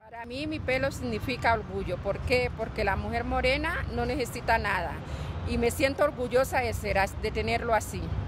Para mí mi pelo significa orgullo. ¿Por qué? Porque la mujer morena no necesita nada y me siento orgullosa de tenerlo así.